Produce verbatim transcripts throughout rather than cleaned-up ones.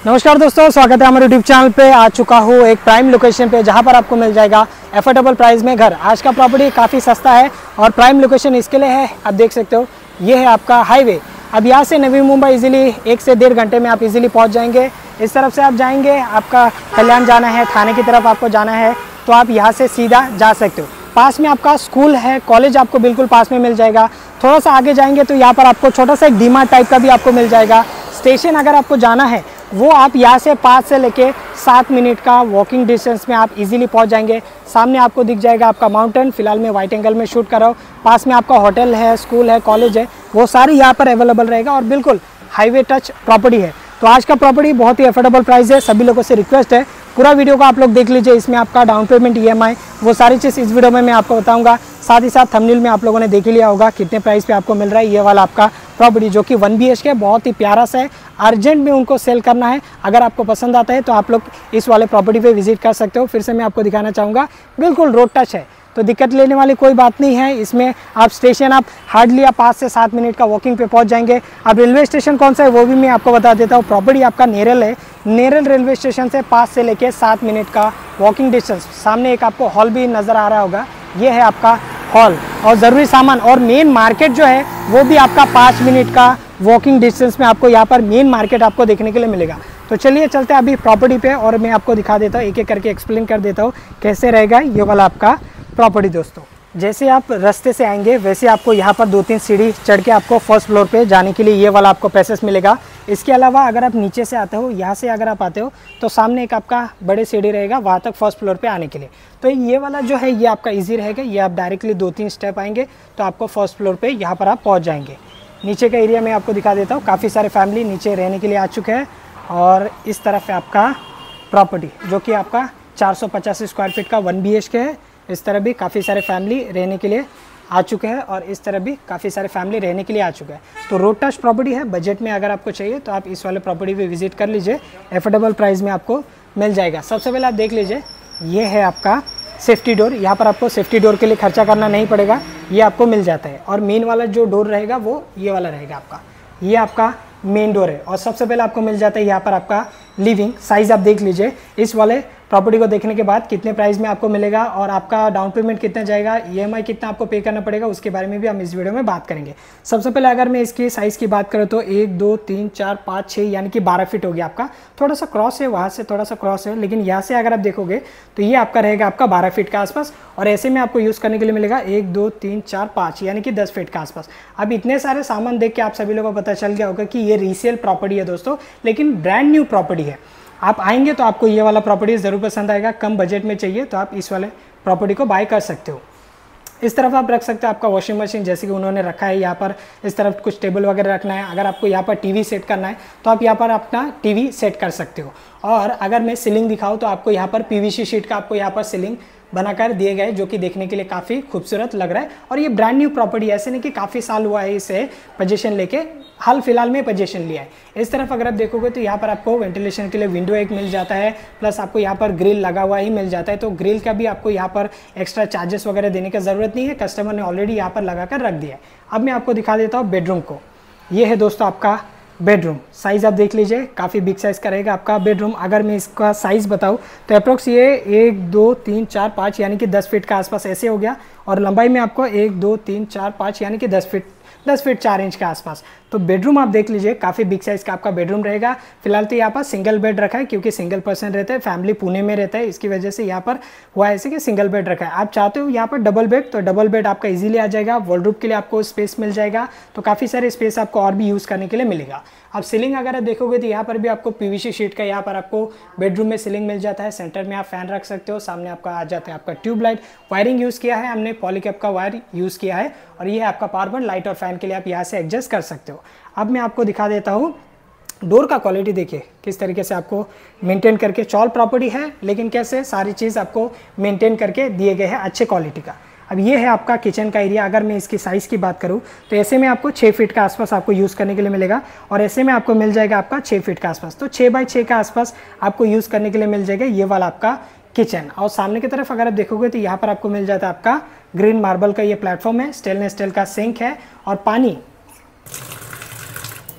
नमस्कार दोस्तों, स्वागत है हमारे यूट्यूब चैनल पे। आ चुका हूँ एक प्राइम लोकेशन पे जहाँ पर आपको मिल जाएगा एफोर्डेबल प्राइस में घर। आज का प्रॉपर्टी काफ़ी सस्ता है और प्राइम लोकेशन इसके लिए है, आप देख सकते हो ये है आपका हाईवे। अब यहाँ से नवी मुंबई इजीली एक से डेढ़ घंटे में आप इजीली पहुँच जाएंगे। इस तरफ से आप जाएंगे, आपका कल्याण जाना है, थाने की तरफ आपको जाना है तो आप यहाँ से सीधा जा सकते हो। पास में आपका स्कूल है, कॉलेज आपको बिल्कुल पास में मिल जाएगा। थोड़ा सा आगे जाएंगे तो यहाँ पर आपको छोटा सा एक डीमार्ट टाइप का भी आपको मिल जाएगा। स्टेशन अगर आपको जाना है वो आप यहाँ से पाँच से लेके सात मिनट का वॉकिंग डिस्टेंस में आप इजीली पहुँच जाएंगे। सामने आपको दिख जाएगा आपका माउंटेन। फिलहाल मैं वाइट एंगल में शूट कर रहा हूँ। पास में आपका होटल है, स्कूल है, कॉलेज है, वो सारी यहाँ पर अवेलेबल रहेगा और बिल्कुल हाईवे टच प्रॉपर्टी है। तो आज का प्रॉपर्टी बहुत ही अफोर्डेबल प्राइस है। सभी लोगों से रिक्वेस्ट है पूरा वीडियो को आप लोग देख लीजिए। इसमें आपका down payment, E M I, वो सारी चीज़ इस वीडियो में मैं आपको बताऊंगा। साथ ही साथ थंबनेल में आप लोगों ने देख ही लिया होगा कितने प्राइस पे आपको मिल रहा है ये वाला आपका प्रॉपर्टी, जो कि वन बी एच के बहुत ही प्यारा सा है। अर्जेंट में उनको सेल करना है। अगर आपको पसंद आता है तो आप लोग इस वाले प्रॉपर्टी पे विजिट कर सकते हो। फिर से मैं आपको दिखाना चाहूँगा, बिल्कुल रोड टच है तो दिक्कत लेने वाली कोई बात नहीं है। इसमें आप स्टेशन आप हार्डली आप पाँच से सात मिनट का वॉकिंग पे पहुंच जाएंगे। अब रेलवे स्टेशन कौन सा है वो भी मैं आपको बता देता हूँ। प्रॉपर्टी आपका नेरल है। नेरल रेलवे स्टेशन से पाँच से लेके सात मिनट का वॉकिंग डिस्टेंस। सामने एक आपको हॉल भी नज़र आ रहा होगा, ये है आपका हॉल। और ज़रूरी सामान और मेन मार्केट जो है वो भी आपका पाँच मिनट का वॉकिंग डिस्टेंस में आपको यहाँ पर मेन मार्केट आपको देखने के लिए मिलेगा। तो चलिए चलते हैं अभी प्रॉपर्टी पे और मैं आपको दिखा देता हूँ, एक एक करके एक्सप्लेन कर देता हूँ कैसे रहेगा ये वाला आपका प्रॉपर्टी। दोस्तों जैसे आप रास्ते से आएंगे वैसे आपको यहाँ पर दो तीन सीढ़ी चढ़ के आपको फर्स्ट फ्लोर पे जाने के लिए ये वाला आपको पैसेज मिलेगा। इसके अलावा अगर आप नीचे से आते हो, यहाँ से अगर आप आते हो तो सामने एक आपका बड़े सीढ़ी रहेगा वहाँ तक फर्स्ट फ्लोर पे आने के लिए। तो ये वाला जो है ये आपका ईजी रहेगा। ये आप डायरेक्टली दो तीन स्टेप आएंगे तो आपको फर्स्ट फ्लोर पर यहाँ पर आप पहुँच जाएंगे। नीचे का एरिया मैं आपको दिखा देता हूँ। काफ़ी सारे फैमिली नीचे रहने के लिए आ चुके हैं और इस तरफ है आपका प्रॉपर्टी जो कि आपका चार सौ पचास स्क्वायर फीट का वन बी एच के है। इस तरह भी काफ़ी सारे फैमिली रहने के लिए आ चुके हैं और इस तरह भी काफ़ी सारे फैमिली रहने के लिए आ चुके हैं। तो रोड टच प्रॉपर्टी है। बजट में अगर आपको चाहिए तो आप इस वाले प्रॉपर्टी पे विजिट कर लीजिए। एफोर्डेबल प्राइस में आपको मिल जाएगा। सबसे पहले आप देख लीजिए, ये है आपका सेफ्टी डोर। यहाँ पर आपको सेफ्टी डोर के लिए खर्चा करना नहीं पड़ेगा, ये आपको मिल जाता है। और मेन वाला जो डोर रहेगा वो ये वाला रहेगा आपका, ये आपका मेन डोर है। और सबसे पहले आपको मिल जाता है यहाँ पर आपका लिविंग। साइज़ आप देख लीजिए। इस वाले प्रॉपर्टी को देखने के बाद कितने प्राइस में आपको मिलेगा और आपका डाउन पेमेंट कितना जाएगा, ई एम आई कितना आपको पे करना पड़ेगा, उसके बारे में भी हम इस वीडियो में बात करेंगे। सबसे पहले अगर मैं इसकी साइज़ की बात करूँ तो एक दो तीन चार पाँच छः यानी कि बारह फीट हो गया आपका। थोड़ा सा क्रॉस है, वहाँ से थोड़ा सा क्रॉस है, लेकिन यहाँ से अगर आप देखोगे तो ये आपका रहेगा आपका बारह फीट के आसपास। और ऐसे में आपको यूज़ करने के लिए मिलेगा एक दो तीन चार पाँच यानी कि दस फीट के आसपास। अब इतने सारे सामान देख के आप सभी लोगों को पता चल गया होगा कि ये रीसेल प्रॉपर्टी है दोस्तों, लेकिन ब्रांड न्यू प्रॉपर्टी है। आप आएंगे तो आपको ये वाला प्रॉपर्टी ज़रूर पसंद आएगा। कम बजट में चाहिए तो आप इस वाले प्रॉपर्टी को बाय कर सकते हो। इस तरफ आप रख सकते हो आपका वॉशिंग मशीन, जैसे कि उन्होंने रखा है यहाँ पर। इस तरफ कुछ टेबल वगैरह रखना है। अगर आपको यहाँ पर टीवी सेट करना है तो आप यहाँ पर अपना टीवी सेट कर सकते हो। और अगर मैं सीलिंग दिखाऊँ तो आपको यहाँ पर पीवीसी शीट का आपको यहाँ पर सीलिंग बनाकर दिए गए, जो कि देखने के लिए काफ़ी खूबसूरत लग रहा है। और ये ब्रांड न्यू प्रॉपर्टी है, ऐसे नहीं कि काफ़ी साल हुआ है इसे पोजीशन लेके, हाल फिलहाल में पोजीशन लिया है। इस तरफ अगर आप देखोगे तो यहाँ पर आपको वेंटिलेशन के लिए विंडो एक मिल जाता है, प्लस आपको यहाँ पर ग्रिल लगा हुआ ही मिल जाता है। तो ग्रिल का भी आपको यहाँ पर एक्स्ट्रा चार्जेस वगैरह देने की ज़रूरत नहीं है, कस्टमर ने ऑलरेडी यहाँ पर लगा कर रख दिया है। अब मैं आपको दिखा देता हूँ बेडरूम को। ये है दोस्तों आपका बेडरूम। साइज़ आप देख लीजिए, काफ़ी बिग साइज़ का रहेगा आपका बेडरूम। अगर मैं इसका साइज़ बताऊँ तो अप्रोक्स ये एक दो तीन चार पाँच यानी कि दस फीट का आसपास ऐसे हो गया। और लंबाई में आपको एक दो तीन चार पाँच यानी कि दस फीट दस फीट चार इंच के आसपास। तो बेडरूम आप देख लीजिए, काफ़ी बिग साइज़ का आपका बेडरूम रहेगा। फिलहाल तो यहाँ पर सिंगल बेड रखा है क्योंकि सिंगल पर्सन रहता है, फैमिली पुणे में रहता है, इसकी वजह से यहाँ पर हुआ ऐसे कि सिंगल बेड रखा है। आप चाहते हो यहाँ पर डबल बेड तो डबल बेड आपका इजीली आ जाएगा। वॉलरूफ के लिए आपको स्पेस मिल जाएगा, तो काफ़ी सारे स्पेस आपको और भी यूज़ करने के लिए मिलेगा। अब सीलिंग अगर आप देखोगे तो यहाँ पर भी आपको पीवीसी शीट का यहाँ पर आपको बेडरूम में सीलिंग मिल जाता है। सेंटर में आप फैन रख सकते हो। सामने आपका आ जाता है आपका ट्यूबलाइट। वायरिंग यूज़ किया है हमने, पॉलीकैप का वायर यूज़ किया है। और ये है आपका पावर पॉइंट, लाइट और फैन के लिए आप यहाँ से एडजस्ट कर सकते हो। अब मैं आपको दिखा देता हूँ डोर का क्वालिटी। देखिए किस तरीके से आपको मेंटेन करके, चॉल प्रॉपर्टी है लेकिन कैसे सारी चीज़ आपको मेंटेन करके दिए गए हैं अच्छे क्वालिटी का। अब ये है आपका किचन का एरिया। अगर मैं इसकी साइज़ की बात करूँ तो ऐसे में आपको छः फीट के आसपास आपको यूज़ करने के लिए मिलेगा। और ऐसे में आपको मिल जाएगा आपका छः फीट के आसपास। तो छः बाई छः के आसपास आपको यूज़ करने के लिए मिल जाएगा ये वाला आपका किचन। और सामने की तरफ अगर आप देखोगे तो यहाँ पर आपको मिल जाता है आपका ग्रीन मार्बल का ये प्लेटफॉर्म है। स्टेनलेस स्टील का सिंक है और पानी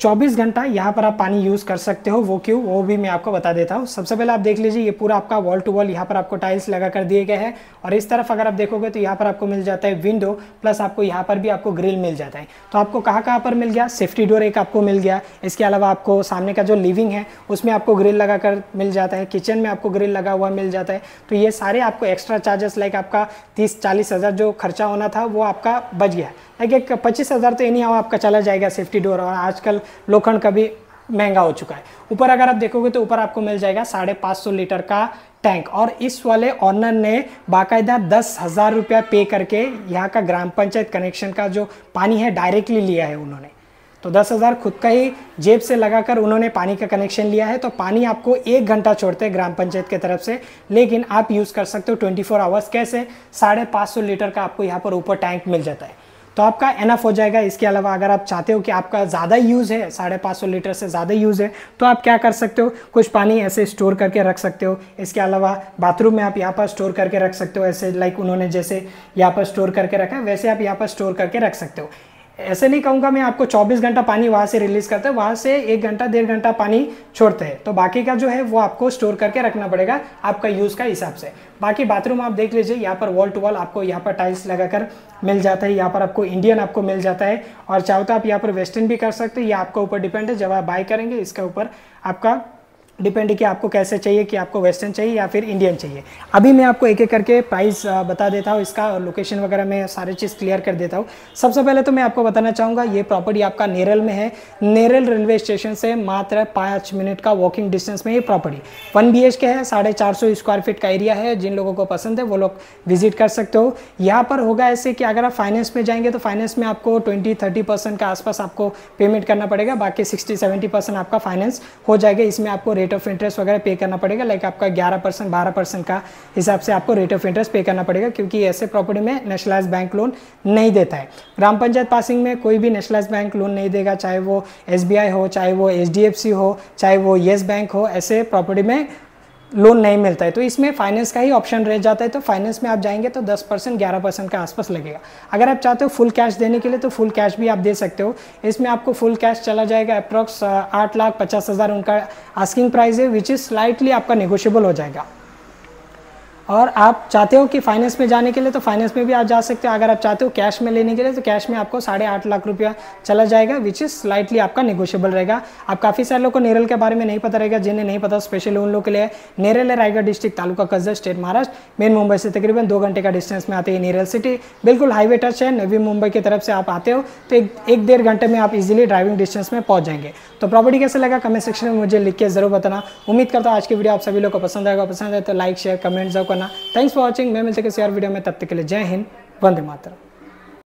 चौबीस घंटा यहाँ पर आप पानी यूज़ कर सकते हो। वो क्यों, वो भी मैं आपको बता देता हूँ। सबसे पहले आप देख लीजिए, ये पूरा आपका वॉल टू वॉल यहाँ पर आपको टाइल्स लगा कर दिए गए हैं और इस तरफ अगर आप देखोगे तो यहाँ पर आपको मिल जाता है विंडो, प्लस आपको यहाँ पर भी आपको ग्रिल मिल जाता है। तो आपको कहाँ कहाँ पर मिल गया, सेफ्टी डोर एक आपको मिल गया, इसके अलावा आपको सामने का जो लिविंग है उसमें आपको ग्रिल लगा कर मिल जाता है, किचन में आपको ग्रिल लगा हुआ मिल जाता है। तो ये सारे आपको एक्स्ट्रा चार्जेस लाइक आपका तीस चालीस हज़ार जो खर्चा होना था वो आपका बच गया। लाइक एक पच्चीस हज़ार तो एनी हाउ आपका चला जाएगा सेफ्टी डोर, और आजकल लोखंड का भी महंगा हो चुका है। ऊपर अगर आप देखोगे तो ऊपर आपको मिल जाएगा साढ़े पाँच सौ लीटर का टैंक, और इस वाले ऑनर ने बाकायदा दस हज़ार रुपया पे करके यहाँ का ग्राम पंचायत कनेक्शन का जो पानी है डायरेक्टली लिया है उन्होंने। तो दस हज़ार खुद का ही जेब से लगाकर उन्होंने पानी का कनेक्शन लिया है। तो पानी आपको एक घंटा छोड़ते हैं ग्राम पंचायत की तरफ से, लेकिन आप यूज़ कर सकते हो ट्वेंटी फोर आवर्स। कैसे, साढ़े पाँच सौ लीटर का आपको यहाँ पर ऊपर टैंक मिल जाता है, तो आपका एनफ हो जाएगा। इसके अलावा अगर आप चाहते हो कि आपका ज़्यादा यूज़ है, साढ़े पाँच सौ लीटर से ज़्यादा यूज़ है, तो आप क्या कर सकते हो, कुछ पानी ऐसे स्टोर करके रख सकते हो। इसके अलावा बाथरूम में आप यहाँ पर स्टोर करके रख सकते हो, ऐसे लाइक उन्होंने जैसे यहाँ पर स्टोर करके रखा है वैसे आप यहाँ पर स्टोर करके रख सकते हो। ऐसे नहीं कहूँगा मैं आपको चौबीस घंटा पानी वहाँ से रिलीज़ करते हैं, वहाँ से एक घंटा डेढ़ घंटा पानी छोड़ते हैं, तो बाकी का जो है वो आपको स्टोर करके रखना पड़ेगा आपका यूज़ का हिसाब से। बाकी बाथरूम आप देख लीजिए, यहाँ पर वॉल टू वॉल आपको यहाँ पर टाइल्स लगाकर मिल जाता है। यहाँ पर आपको इंडियन आपको मिल जाता है, और चाहो तो आप यहाँ पर वेस्टर्न भी कर सकते हो, ये आपका ऊपर डिपेंड है। जब आप बाय करेंगे इसके ऊपर आपका डिपेंड है कि आपको कैसे चाहिए, कि आपको वेस्टर्न चाहिए या फिर इंडियन चाहिए। अभी मैं आपको एक एक करके प्राइस बता देता हूँ, इसका लोकेशन वगैरह मैं सारी चीज़ क्लियर कर देता हूँ। सबसे पहले तो मैं आपको बताना चाहूँगा, ये प्रॉपर्टी आपका नेरल में है। नेरल रेलवे स्टेशन से मात्र पाँच मिनट का वॉकिंग डिस्टेंस में ये property one B H K है, साढ़े चार सौ स्क्वायर फीट का एरिया है। जिन लोगों को पसंद है वो लोग विजिट कर सकते हो। यहाँ पर होगा ऐसे कि अगर आप फाइनेंस में जाएंगे तो फाइनेंस में आपको ट्वेंटी थर्टी परसेंट का आसपास आपको पेमेंट करना पड़ेगा, बाकी सिक्सटी सेवेंटी परसेंट आपका फाइनेंस हो जाएगा। इसमें आपको रेट ऑफ इंटरेस्ट वगैरह पे करना पड़ेगा, लाइक आपका ग्यारह परसेंट बारह परसेंट का हिसाब से आपको रेट ऑफ इंटरेस्ट पे करना पड़ेगा, क्योंकि ऐसे प्रॉपर्टी में नेशनलाइज्ड बैंक लोन नहीं देता है। ग्राम पंचायत पासिंग में कोई भी नेशनलाइज्ड बैंक लोन नहीं देगा, चाहे वो एस बी आई हो, चाहे वो एच डी एफ सी हो, चाहे वो येस बैंक हो, ऐसे प्रॉपर्टी में लोन नहीं मिलता है। तो इसमें फाइनेंस का ही ऑप्शन रह जाता है। तो फाइनेंस में आप जाएंगे तो दस परसेंट ग्यारह परसेंट का आसपास लगेगा। अगर आप चाहते हो फुल कैश देने के लिए तो फुल कैश भी आप दे सकते हो। इसमें आपको फुल कैश चला जाएगा अप्रॉक्स आठ लाख पचास हज़ार उनका आस्किंग प्राइस है, विच इज़ स्लाइटली आपका नेगोशिएबल हो जाएगा। और आप चाहते हो कि फाइनेंस में जाने के लिए तो फाइनेंस में भी आप जा सकते हो। अगर आप चाहते हो कैश में लेने के लिए तो कैश में आपको साढ़े आठ लाख रुपया चला जाएगा, विच इज़ स्लाइटली आपका नेगोशिएबल रहेगा। आप काफ़ी सारे लोगों को नेरल के बारे में नहीं पता रहेगा, जिन्हें नहीं पता स्पेशली उन लोगों के लिए। नेरल है Raigad district, taluka Karjat, state Maharashtra. Main Mumbai से तकरीबन दो घंटे का डिस्टेंस में आते हैं नेरल सिटी, बिल्कुल हाईवे टच है। नवी मुंबई की तरफ से आप आते हो तो एक एक डेढ़ घंटे में आप इजीली ड्राइविंग डिस्टेंस में पहुंच जाएंगे। तो प्रॉपर्टी कैसे लगा कमेंट सेक्शन में मुझे लिख के जरूर बताना। उम्मीद करता हूँ आज की वीडियो आप सभी लोग को पसंद आएगा। पसंद आए तो लाइक शेयर कमेंट जरूर करना। Thanks for watching. मैं मिलते किसी और वीडियो में, तब तक के लिए जय हिंद, वंदे मातरम।